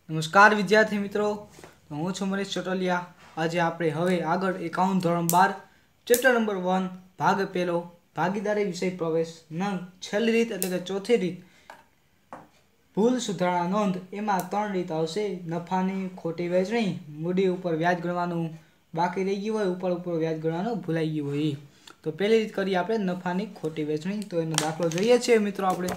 નમસ્કાર વિદ્યાર્થી મિત્રો, હું છું મનીષ ચટોલિયા। આજે આપણે હવે આગળ એકાઉન્ટ ધોરણ 12 ચેપ્ટર નંબર 1 ભાગ પહેલો ભાગીદારી વિષય પ્રવેશ નંગ છેલ્લી રીત એટલે કે ચોથી રીત ભૂલ સુધારણા નોંધ એમાં 3 રીત આવશે। નફાની ખોટી વહેંચણી, મૂડી ઉપર વ્યાજ ગણવાનું બાકી રહી ગયું હોય, ઉપર વ્યાજ ગણવાનું ભૂલાઈ ગયું હોય। તો પહેલી રીત કરીએ આપણે નફાની ખોટી વહેંચણી। તો એનો દાખલો જોઈએ છીએ મિત્રો આપણે।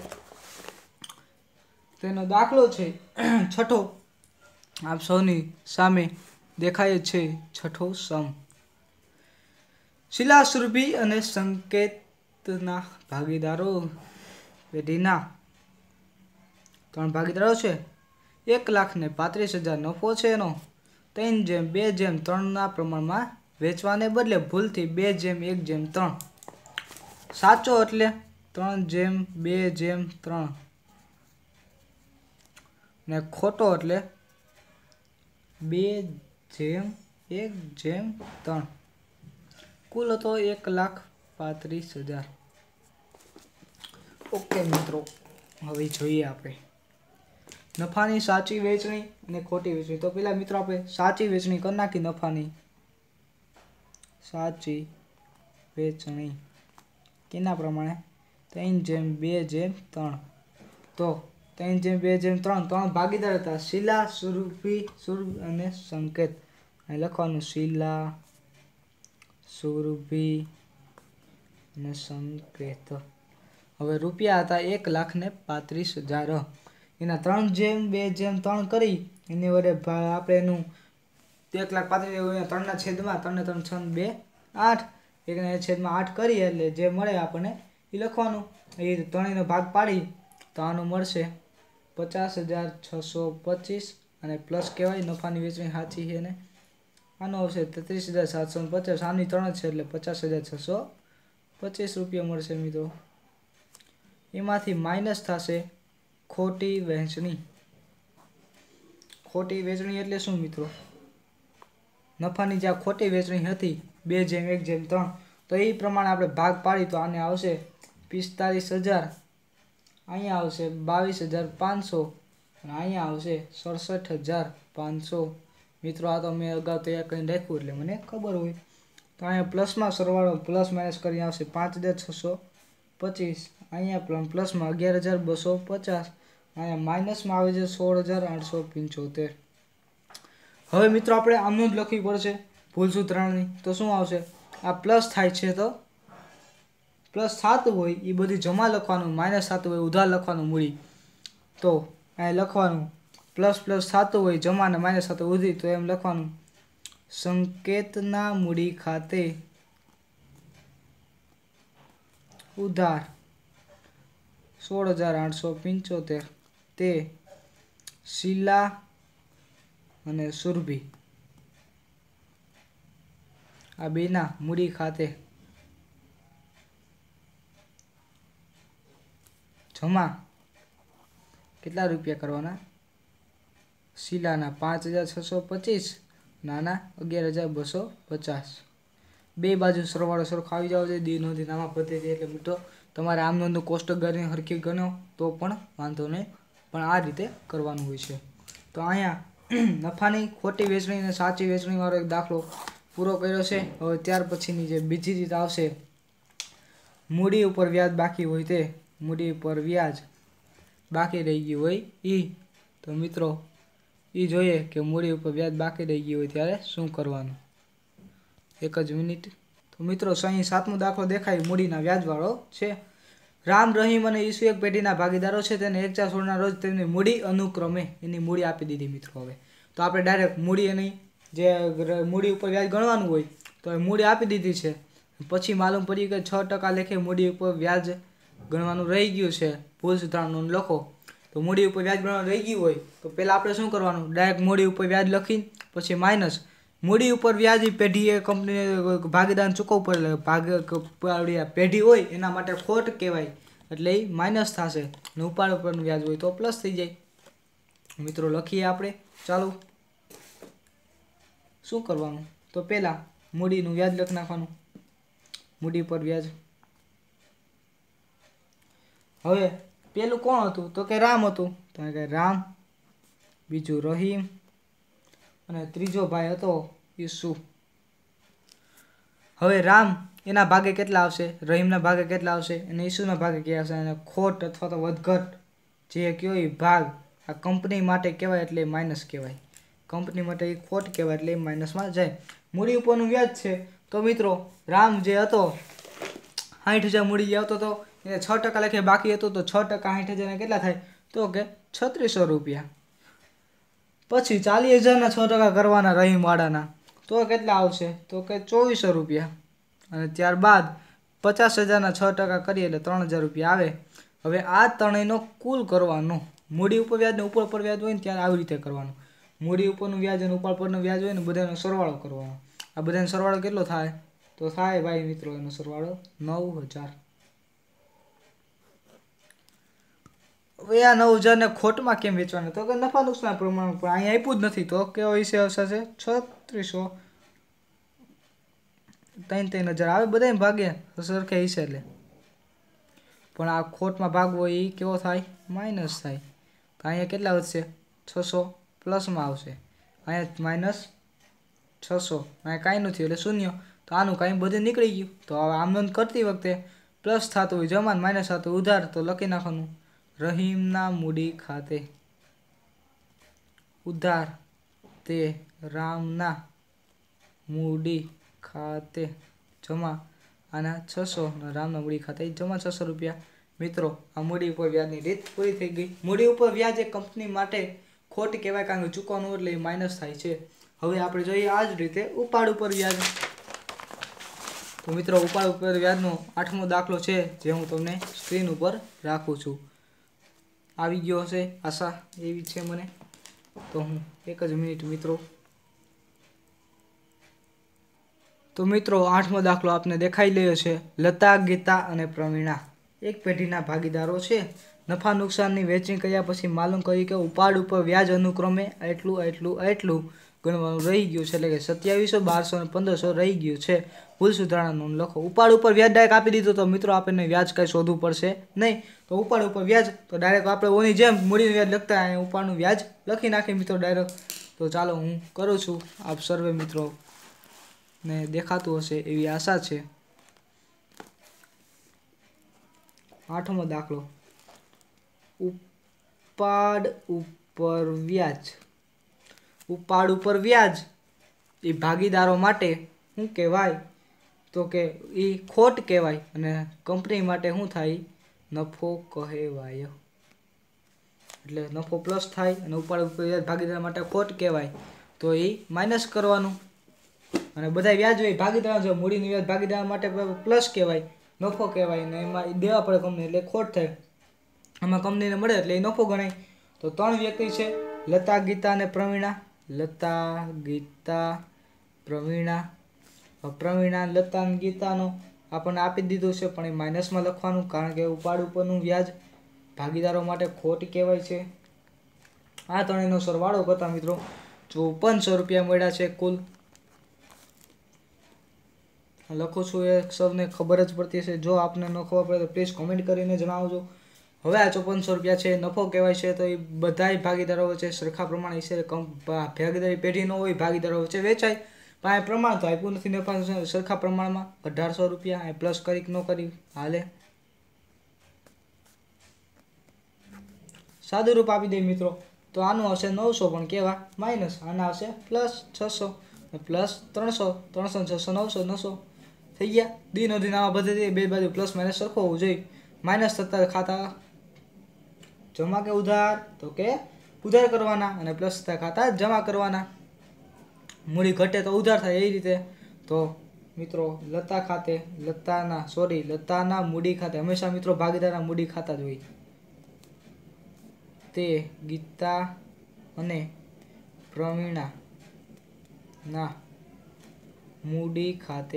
તો એનો દાખલો છે છઠ્ઠો, આપ સૌની સામે દેખાય છે છઠ્ઠો સમ। શીલા, સુરભી અને સંકેતના ભાગીદારો પેઢીના 3 ભાગીદારો છે। 1,35,000 નફો છે એનો 3:2:3 પ્રમાણમાં વેચવાને બદલે ભૂલથી 2:1:3 સાચો એટલે 3:2:3 ને ખોટો એટલે 2:1:3 કુલ હતો 1,35,000। ઓકે મિત્રો, હવે જોઈએ આપણે નફાની સાચી વેચણી અને ખોટી વેચણી। તો પેલા મિત્રો આપણે સાચી વેચણી કરી નાખી। નફાની સાચી વેચણી કેના પ્રમાણે 3:2:3 તો 3:2:3 3 ભાગીદાર હતા શીલા, સુરભી અને સંકેત। અહીં લખવાનું શીલા, સુરભી અને સંકેત। હવે રૂપિયા હતા 1,35,000। એના 3:2:3 કરી એની વડે આપણે એનું 1,35,000 3 છેદમાં 3 ને 3 6 2 8 1 છેદમાં 8 કરી એટલે જે મળે આપણને એ લખવાનું। એ ત્રણેયનો ભાગ પાડી તો આનું મળશે 50,625 અને પ્લસ કહેવાય નફાની વેચણી સાચી છે ને આનો આવશે 33,750। આની 3 છે એટલે 50,625 રૂપિયા મળશે મિત્રો। એમાંથી માઇનસ થશે ખોટી વહેંચણી। ખોટી વહેંચણી એટલે શું મિત્રો? નફાની જે ખોટી વહેંચણી હતી 2:1:3 તો એ પ્રમાણે આપણે ભાગ પાડી તો આને આવશે 45,000, અહીંયા આવશે 22,500 અને અહીંયા આવશે 67,500। મિત્રો આ તો મેં અગાઉ તૈયાર કરીને રાખ્યું એટલે મને ખબર હોય। તો અહીંયા પ્લસમાં સરવાળો પ્લસ માઇનસ કરીને આવશે 5,625, અહીંયા પ્લસમાં 11,250, અહીંયા માઇનસમાં આવે છે 16,875। હવે મિત્રો આપણે આમનું જ લખવી પડશે ભૂલ સુધારણાની। તો શું આવશે? આ પ્લસ થાય છે તો પ્લસ થતું હોય એ બધું જમા લખવાનું, માઇનસ થતું હોય ઉધાર લખવાનું મૂડી। તો અહીં લખવાનું પ્લસ થતું હોય જમા ને માઇનસ થતું ઉધી, તો એમ લખવાનું સંકેતના મૂડી ખાતે ઉધાર 16,875 તે શીલા અને સુરભી આ બેના મૂડી ખાતે જમા કેટલા રૂપિયા કરવાના? શીલાના 5,625, નાના 11,250। બે બાજુ સરવાળો સરખો આવી જાવ જોઈએ। દી નોંધી નામા પદ્ધતિ એટલે મિત્રો તમારે આમ નોંધનું કોષ્ટક ગણી હરખી ગણો તો પણ વાંધો નહીં, પણ આ રીતે કરવાનું હોય છે। તો અહીંયા નફાની ખોટી વેચણી અને સાચી વેચણીવાળો એક દાખલો પૂરો કર્યો છે। હવે ત્યાર પછીની જે બીજી રીત આવશે મૂડી ઉપર વ્યાજ બાકી હોય તે મૂડી ઉપર વ્યાજ બાકી રહી ગયું હોય તો મિત્રો એ જોઈએ કે મૂડી ઉપર વ્યાજ બાકી રહી ગયું હોય ત્યારે શું કરવાનું। એક જ મિનિટ। તો મિત્રો અહીં 7મો દાખલો દેખાય મૂડીના વ્યાજવાળો છે। રામ, રહીમ અને ઈસુ એક પેઢીના ભાગીદારો છે। તેને 1/4/16ના રોજ તેમની મૂડી અનુક્રમે એની મૂડી આપી દીધી મિત્રો। હવે તો આપણે ડાયરેક્ટ મૂડી એની જે મૂડી ઉપર વ્યાજ ગણવાનું હોય તો એ મૂડી આપી દીધી છે। પછી માલુમ પડ્યું કે 6% લેખે મૂડી ઉપર વ્યાજ ગણવાનું રહી ગયું છે। ભૂલ સુધારણાનું લખો। તો મૂડી ઉપર વ્યાજ ગણવાનું રહી ગયું હોય તો પહેલાં આપણે શું કરવાનું? ડાયરેક્ટ મૂડી ઉપર વ્યાજ લખી પછી માઇનસ મૂડી ઉપર વ્યાજ પેઢીએ કંપનીને ભાગીદારને ચૂકવવું પડે। પેઢી હોય એના માટે ખોટ કહેવાય એટલે એ માઇનસ થશે અને ઉપાડ ઉપરનું વ્યાજ હોય તો પ્લસ થઈ જાય। મિત્રો લખીએ આપણે, ચાલો શું કરવાનું? તો પહેલાં મૂડીનું વ્યાજ લખી નાખવાનું, મૂડી પર વ્યાજ। હવે પેલું કોણ હતું? તો કે રામ હતું। તો કે રામ બીજું રહીમ અને ત્રીજો ભાઈ હતો ઈસુ। હવે રામ એના ભાગે કેટલા આવશે, રહીમના ભાગે કેટલા આવશે અને ઈસુના ભાગે કેટલા આવશે, અને ખોટ અથવા તો વધઘટ જે કયો એ ભાગ આ કંપની માટે કહેવાય એટલે માઇનસ કહેવાય, કંપની માટે એ ખોટ કહેવાય એટલે માઇનસમાં જાય। મૂડી ઉપરનું વ્યાજ છે તો મિત્રો રામ જે હતો 60,000 મૂડી જે આવતો હતો એને 6% લેખે બાકી હતું, તો 6% 60,000 કેટલા થાય તો કે 3600 રૂપિયા। પછી 40,000ના 6% કરવાના રહીમવાળાના તો કેટલા આવશે તો કે 2400 રૂપિયા, અને ત્યારબાદ 50,000ના 6% કરીએ એટલે 3000 રૂપિયા આવે। હવે આ ત્રણેયનો કુલ કરવાનો, મૂડી ઉપર વ્યાજ ને ઉપર વ્યાજ હોય ને ત્યારે આવી રીતે કરવાનું, મૂડી ઉપરનું વ્યાજ અને ઉપર પરનું વ્યાજ હોય ને બધાનો સરવાળો કરવાનો। આ બધાનો સરવાળો કેટલો થાય તો થાય ભાઈ મિત્રો એનો સરવાળો 9000। હવે આ 9000 ને ખોટમાં કેમ વેચવાના તો કે નફા નુકસાન પ્રમાણ, પણ અહીંયા આપ્યું જ નથી તો કેવો વિષય આવશે 3600 3,000 આવે બધાને ભાગે સરખે હિસ્સે એટલે, પણ આ ખોટમાં ભાગવો એ કેવો થાય માઇનસ થાય, તો અહીંયા કેટલા વધશે 600 પ્લસમાં આવશે, અહીંયા માઇનસ 600, અહીંયા કાંઈ નથી એટલે શૂન્ય, તો આનું કાંઈ બધું નીકળી ગયું। તો હવે આમ નોંધ કરતી વખતે પ્લસ થતું હોય જમા માઇનસ થતું હોય ઉધાર તો લખી નાખવાનું રહીમના મૂડી ખાતે ઉધાર તે રામના મૂડી ખાતે જમા આના 600 રામના મૂડી ખાતે જમા 600 રૂપિયા। મિત્રો આ મૂડી ઉપર વ્યાજની રીત પૂરી થઈ ગઈ। મૂડી ઉપર વ્યાજ એ કંપની માટે ખોટ કહેવાય કારણ કે ચૂકવવાનું એટલે માઇનસ થાય છે। હવે આપણે જોઈએ આ જ રીતે ઉપાડ ઉપર વ્યાજ। તો મિત્રો ઉપાડ ઉપર વ્યાજનો 8મો દાખલો છે જે હું તમને સ્ક્રીન ઉપર રાખું છું, આવી ગયો હશે આશા એવી છે મને, તો હું એક જ મિનિટ મિત્રો। તો મિત્રો 8મો દાખલો આપને દેખાઈ રહ્યો છે। લતા, ગીતા અને પ્રવીણા એક પેઢીના ભાગીદારો છે। નફા નુકસાનની વહેંચણી કર્યા પછી માલુમ કર્યું કે ઉપાડ ઉપર વ્યાજ અનુક્રમે એટલું ગણવાનું રહી ગયું છે, એટલે કે 2700, 1200 અને 1500 રહી ગયું છે। ભૂલ સુધારણા નોંધ લખો। ઉપાડ ઉપર વ્યાજ ડાયરેક્ટ આપી દીધું તો મિત્રો આપણને વ્યાજ કઈ શોધવું પડશે નહીં, તો ઉપાડ ઉપર વ્યાજ તો ડાયરેક્ટ આપણે ઓની જેમ મૂડીનું વ્યાજ લખતા અહીંયા ઉપાડનું વ્યાજ લખી નાખીએ મિત્રો ડાયરેક્ટ। તો ચાલો હું કરું છું, આપ સર્વે મિત્રો ને દેખાતું હશે એવી આશા છે। 8મો દાખલો ઉપાડ ઉપર વ્યાજ। ઉપાડ ઉપર વ્યાજ એ ભાગીદારો માટે શું કહેવાય તો કે એ ખોટ કહેવાય, અને કંપની માટે શું થાય નફો કહેવાય, એટલે નફો પ્લસ થાય, અને ઉપાડ ઉપર વ્યાજ ભાગીદાર માટે ખોટ કહેવાય તો એ માઇનસ કરવાનું, અને બધા વ્યાજ હોય ભાગીદાર જો મૂડીનું વ્યાજ ભાગીદાર માટે પ્લસ કહેવાય નફો કહેવાય, ને એમાં દેવા પડે કંપની એટલે ખોટ થાય, આમાં કંપનીને મળે એટલે એ નફો ગણાય। તો 3 વ્યક્તિ છે લતા, ગીતા અને પ્રવીણા। લતા, ગીતા, પ્રવીણા। પ્રવીણા, લતા અને ગીતાનો આપણને આપી દીધું છે પણ એ માઇનસમાં લખવાનું કારણ કે ઉપાડ ઉપરનું વ્યાજ ભાગીદારો માટે ખોટ કહેવાય છે। આ ત્રણેયનો સરવાળો કરતા મિત્રો 5400 રૂપિયા મળ્યા છે કુલ। લખું છું એ સૌને ખબર જ પડતી હશે, જો આપને ન ખબર પડે તો પ્લીઝ કોમેન્ટ કરીને જણાવજો। હવે આ 5400 રૂપિયા છે નફો કહેવાય છે, તો એ બધાય ભાગીદારો વચ્ચે સરખા પ્રમાણ વિશે ભાગીદારી પેઢી ન હોય ભાગીદારો વચ્ચે વેચાય, પણ આ પ્રમાણ તો આપ્યું નથી નફા સરખા પ્રમાણમાં 1800 રૂપિયા, આ પ્લસ કરી ન કરી હાલે, સાદું રૂપ આપી દે મિત્રો। તો આનું આવશે 900 પણ કેવા માઇનસ, આના આવશે પ્લસ 600 પ્લસ 300, 300 600 900 900 થઈ ગયા। દિનો દિન આવા બધે બે બાજુ પ્લસ માઇનસ સરખો હોવું જોઈએ। માઇનસ થતા ખાતા જમા કે ઉધાર તો કે ઉધાર કરવાના, અને પ્લસ થતા ખાતા જમા કરવાના। મૂડી ઘટે તો ઉધાર થાય એ રીતે। તો મિત્રો લતાના મૂડી ખાતે હંમેશા મિત્રો ભાગીદારના મૂડી ખાતા જ હોય, તે ગીતા અને પ્રવીણા ના મૂડી ખાતે,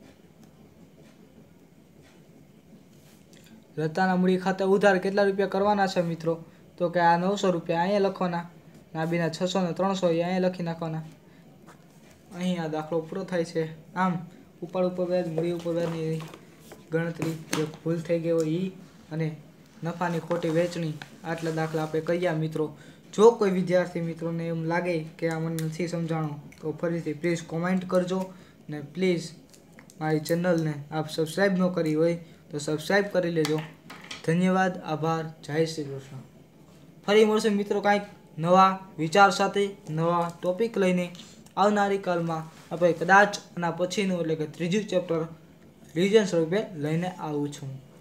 લતાના મૂડી ખાતે ઉધાર કેટલા રૂપિયા કરવાના છે મિત્રો તો કે આ 900 રૂપિયા અહીંયા લખવાના, આ બીના 600 ને 300 અહીંયા લખી નાખવાના। અહીં આ દાખલો પૂરો થાય છે। આમ ઉપાડ ઉપર વ્યાજ, મૂડી ઉપર વ્યાજની ગણતરી જે ભૂલ થઈ ગઈ હોય એ, અને નફાની ખોટી વહેંચણી આટલા દાખલા આપણે કર્યા મિત્રો। જો કોઈ વિદ્યાર્થી મિત્રોને એમ લાગે કે આ મને નથી સમજાણું તો ફરીથી પ્લીઝ કોમેન્ટ કરજો ને પ્લીઝ મારી ચેનલને આપ સબસ્ક્રાઈબ ન કરી હોય તો સબસ્ક્રાઈબ કરી લેજો. ધન્યવાદ, આભાર, જય શ્રી કૃષ્ણ. ફરી મળશે મિત્રો કાંઈક નવા વિચાર સાથે, નવા ટોપિક લઈને. આવનારી કાલમાં આપણે કદાચ આના પછીનું એટલે કે ત્રીજું ચેપ્ટર રિવિઝન સ્વરૂપે લઈને આવું છું.